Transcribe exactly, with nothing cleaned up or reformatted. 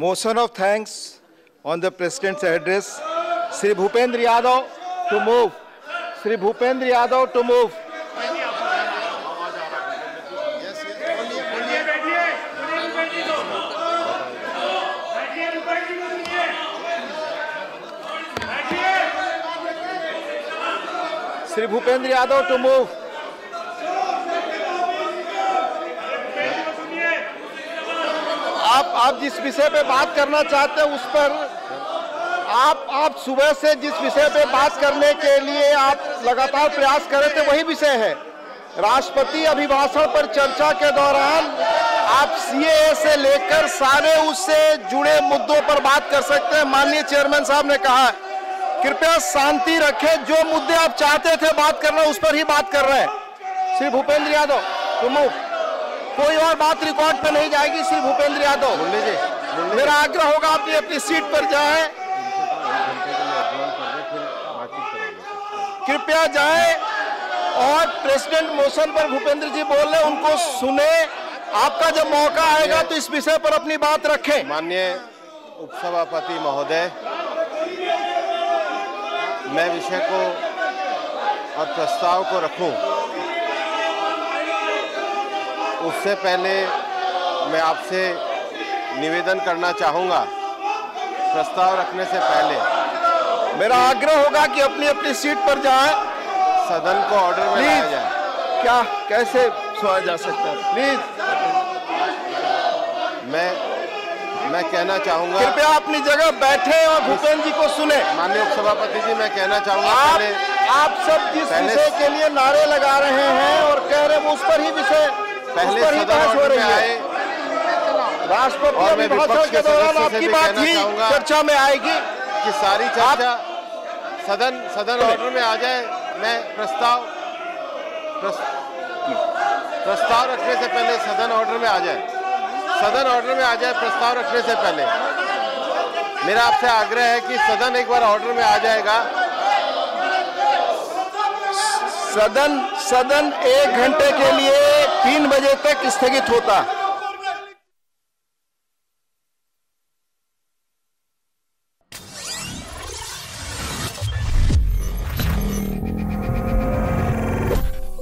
Motion of thanks on the President's address. Shri Bhupendra Yadav to move. Shri Bhupendra Yadav to move. Shri Bhupendra Yadav to move. आप आप जिस विषय पे बात करना चाहते हैं उस पर आप आप सुबह से जिस विषय पे बात करने के लिए आप लगातार प्रयास कर रहे थे वही विषय है। राष्ट्रपति अभिभाषण पर चर्चा के दौरान आप सीएए से लेकर सारे उससे जुड़े मुद्दों पर बात कर सकते हैं। माननीय चेयरमैन साहब ने कहा कृपया शांति रखें, जो मुद्दे आप चाहते थे बात करना उस पर ही बात कर रहे हैं। श्री भूपेंद्र यादव तो मूव, कोई और बात रिकॉर्ड पे नहीं जाएगी। श्री भूपेंद्र यादव मेरा आग्रह होगा अपनी अपनी सीट पर जाएं, कृपया जाएं और प्रेसिडेंट मोशन पर भूपेंद्र जी बोल रहे उनको सुने। आपका जब मौका आएगा तो इस विषय पर अपनी बात रखें। माननीय उपसभापति महोदय, मैं विषय को और प्रस्ताव को रखूं उससे पहले मैं आपसे निवेदन करना चाहूँगा, प्रस्ताव रखने से पहले मेरा आग्रह होगा कि अपनी अपनी सीट पर जाएं, सदन को ऑर्डर में लाया जाए। क्या कैसे सुना जा सकता है? प्लीज मैं मैं कहना चाहूँगा, कृपया अपनी जगह बैठे और भूपेंद्र जी को सुने। माननीय उपसभापति जी, मैं कहना चाहूँगा आप, आप सब जिस विषय के लिए नारे लगा रहे हैं और कह रहे हैं उस पर ही विषय पहले सदन ऑर्डर में आए। राष्ट्रपति अभिभाषण के दौरान आपकी बात ही चर्चा में आएगी कि सारी चर्चा सदन सदन ऑर्डर में आ जाए। मैं प्रस्ताव प्रस्ताव रखने से पहले सदन ऑर्डर में आ जाए, सदन ऑर्डर में आ जाए प्रस्ताव रखने से पहले। मेरा आपसे आग्रह है कि सदन एक बार ऑर्डर में आ जाएगा। सदन सदन एक घंटे के लिए तीन बजे तक स्थगित होता।